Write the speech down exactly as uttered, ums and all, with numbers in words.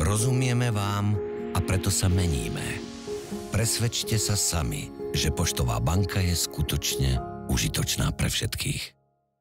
Rozumieme vám a preto sa meníme. Presvedčte sa sami, že Poštová banka je skutočne užitočná pre všetkých.